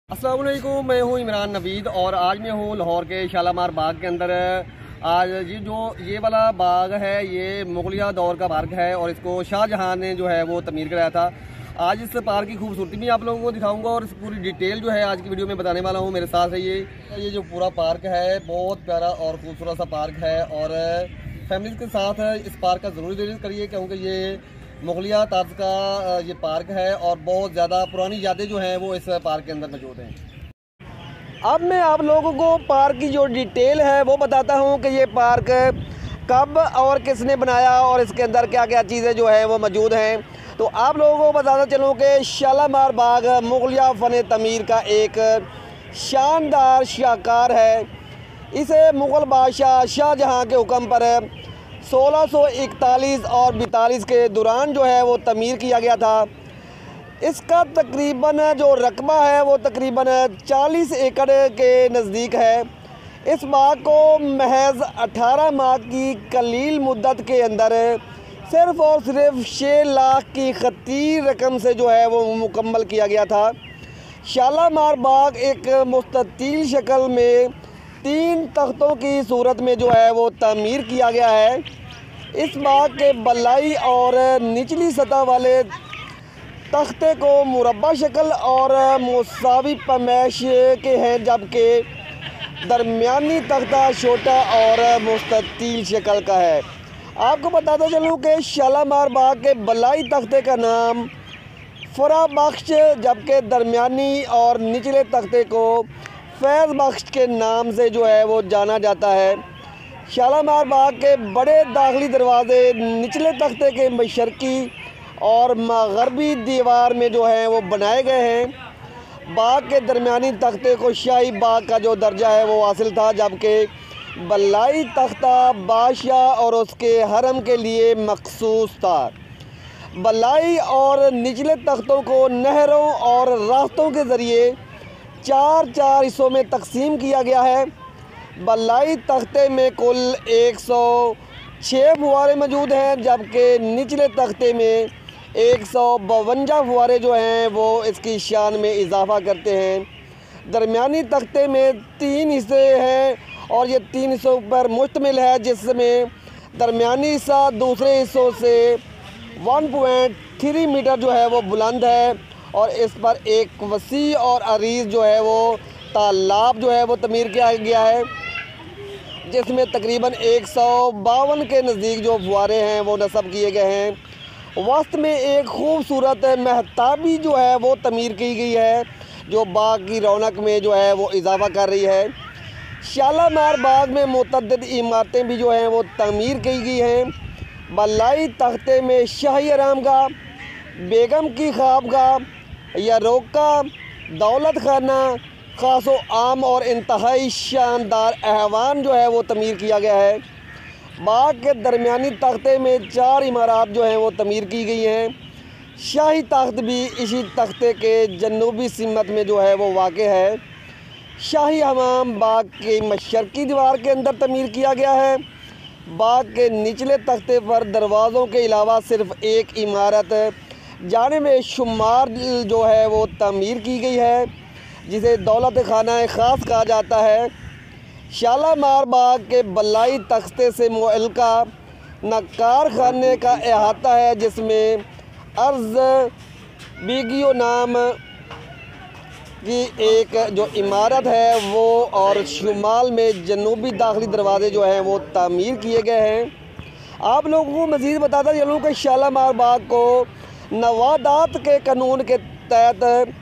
अस्सलाम वालेकुम, मैं हूँ इमरान नवीद और आज मैं हूँ लाहौर के शालामार बाग के अंदर। आज ये वाला बाग है, ये मुगलिया दौर का पार्क है और इसको शाहजहां ने जो है वो तमीर कराया था। आज इस पार्क की खूबसूरती भी आप लोगों को दिखाऊंगा और इस पूरी डिटेल जो है आज की वीडियो में बताने वाला हूँ। मेरे साथ है ये जो पूरा पार्क है, बहुत प्यारा और खूबसूरत सा पार्क है और फैमिली के साथ इस पार्क का ज़रूर विजिट करिए क्योंकि ये मुगलिया तर्ज का ये पार्क है और बहुत ज़्यादा पुरानी यादें जो हैं वो इस पार्क के अंदर मौजूद हैं। अब मैं आप लोगों को पार्क की जो डिटेल है वो बताता हूँ कि ये पार्क कब और किसने बनाया और इसके अंदर क्या क्या चीज़ें जो है वो मौजूद हैं। तो आप लोगों को बताता चलूँ कि शालामार बाग मुगलिया फ़न तमीर का एक शानदार शाहकार है। इसे मुग़ल बादशाह शाहजहां के हुक्म पर 1641 और 42 के दौरान जो है वो तमीर किया गया था। इसका तकरीबन जो रकबा है वो तकरीबन 40 एकड़ के नज़दीक है। इस बाग को महज 18 माह की कलील मुद्दत के अंदर सिर्फ़ और सिर्फ 6 लाख की खतीर रकम से जो है वो मुकम्मल किया गया था। शालामार बाग एक मुस्ततील शक्ल में 3 तख्तों की सूरत में जो है वो तमीर किया गया है। इस बाग के बलाई और निचली सतह वाले तख्ते को मुरब्बा शक्ल और मुसावी पैमाइश के हैं, जबकि दरमियानी तख्ता छोटा और मुस्ततील शक्ल का है। आपको बताता चलूँ कि शालामार बाग के बलाई तख्ते का नाम फरा बख्श, जबकि दरमियानी और निचले तख्ते को फैज़ बख्श के नाम से जो है वो जाना जाता है। शालामार बाग के बड़े दाखिली दरवाज़े निचले तख्ते के मशरक़ी और मगरबी दीवार में जो है वो बनाए गए हैं। बाग के दरमियानी तख्ते को शाही बाग का जो दर्जा है वो हासिल था, जबकि बलाई तख्ता बादशाह और उसके हरम के लिए मखसूस था। बलाई और निचले तख्तों को नहरों और रास्तों के ज़रिए 4 हिस्सों में तकसीम किया गया है। बलाई तख्ते में कुल 106 फुव्वारे मौजूद हैं, जबकि निचले तख्ते में 152 फुव्वारे जो हैं वो इसकी शान में इजाफ़ा करते हैं। दरमियानी तख्ते में 3 हिस्से हैं और ये 3 हिस्सों पर मुश्तमिल है, जिसमें दरमियानी हिस्सा दूसरे हिस्सों से 1.3 मीटर जो है वो बुलंद है और इस पर एक वसी और अरीज़ जो है वो तालाब जो है वो तमीर किया गया है, जिसमें तकरीबन 152 के नज़दीक जो फुव्वारे हैं वो नस्ब किए गए हैं। वस्त में एक खूबसूरत महताबी जो है वो तमीर की गई है, जो बाग की रौनक में जो है वो इजाफ़ा कर रही है। शालामार बाग में मुतअद्दिद इमारतें भी जो हैं वो तमीर की गई हैं। बलाई तख्ते में शाही आरामगाह, बेगम की ख्वाबगाह, यरोका, दौलत खाना, ख़ास आम और इंतहाई शानदार ऐवान जो है वो तमीर किया गया है। बाग के दरमियानी तख्ते में 4 इमारत जो हैं वो तमीर की गई हैं। शाही तख्त भी इसी तख्ते के जनूबी सिमत में जो है वो वाक़ है। शाही हमाम बाग की मशरक़ी दीवार के अंदर तमीर किया गया है। बाग के निचले तख्ते पर दरवाज़ों के अलावा सिर्फ़ एक इमारत जानिब शुमार जो है वो तमीर की गई है, जिसे दौलत खाना ख़ास कहा जाता है। शालामार बाग के बलाई तख्ते से मुअल्लिका नक्कार खाने का अहाता है, जिसमें अर्ज़ बीगियो नाम की एक जो इमारत है वो और शुमाल में जनूबी दाखिली दरवाज़े जो हैं वो तामीर किए गए हैं। आप लोगों को मज़ीद बताता चलूँ कि शालामार बाग को नवादात के कानून के तहत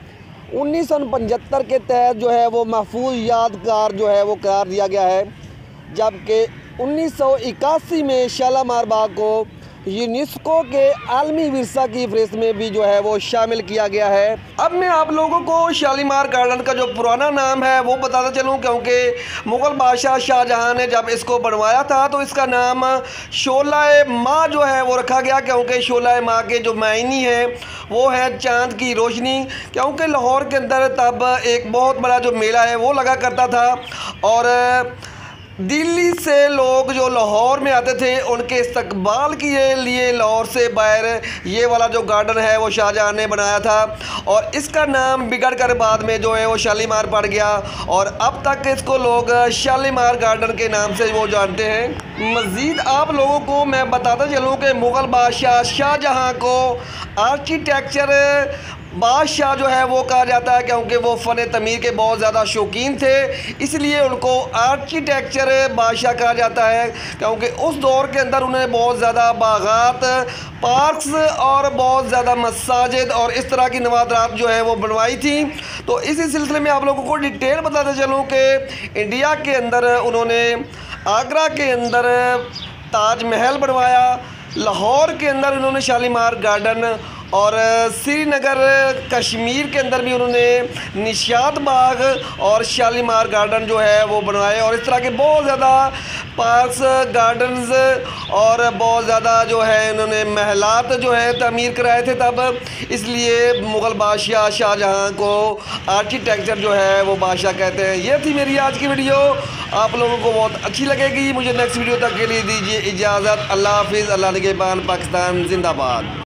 1975 के तहत जो है वो महफूज यादगार जो है वो करार दिया गया है, जबकि 1981 में शालामार बाग को यूनेस्को के आलमी विरसा की फहरिस्त में भी जो है वो शामिल किया गया है। अब मैं आप लोगों को शालीमार गार्डन का जो पुराना नाम है वो बताता चलूँ, क्योंकि मुग़ल बादशाह शाहजहां ने जब इसको बनवाया था तो इसका नाम शोलाए माह जो है वो रखा गया, क्योंकि शोलाए माह के जो मायनी है वो है चाँद की रोशनी। क्योंकि लाहौर के अंदर तब एक बहुत बड़ा जो मेला है वो लगा करता था और दिल्ली से लोग जो लाहौर में आते थे उनके इस्तकबाल के लिए लाहौर से बाहर ये वाला जो गार्डन है वो शाहजहां ने बनाया था और इसका नाम बिगड़ कर बाद में जो है वो शालीमार पड़ गया और अब तक इसको लोग शालीमार गार्डन के नाम से वो जानते हैं। मज़ीद आप लोगों को मैं बताता चलूँ कि मुग़ल बादशाह शाहजहां को आर्किटेक्चर बादशाह जो है वो कहा जाता है क्योंकि वो फ़न तमीर के बहुत ज़्यादा शौकीन थे, इसलिए उनको आर्किटेक्चर बादशाह कहा जाता है क्योंकि उस दौर के अंदर उन्हें बहुत ज़्यादा बागात, पार्क्स और बहुत ज़्यादा मसाजिद और इस तरह की नवादरात जो है वो बनवाई थी। तो इसी सिलसिले में आप लोगों को डिटेल बताते चलूँ कि इंडिया के अंदर उन्होंने आगरा के अंदर ताजमहल बनवाया, लाहौर के अंदर उन्होंने शालीमार गार्डन और श्रीनगर कश्मीर के अंदर भी उन्होंने निशात बाग और शालीमार गार्डन जो है वो बनवाए और इस तरह के बहुत ज़्यादा पार्क्स, गार्डन्स और बहुत ज़्यादा जो है इन्होंने महलात जो है तमीर कराए थे तब, इसलिए मुग़ल बादशाह शाहजहां को आर्किटेक्चर जो है वो बादशाह कहते हैं। ये थी मेरी आज की वीडियो, आप लोगों को बहुत अच्छी लगेगी। मुझे नेक्स्ट वीडियो तक के लिए दीजिए इजाज़त। अल्लाह हाफिज़। अल्लाह निगहबान। पाकिस्तान जिंदाबाद।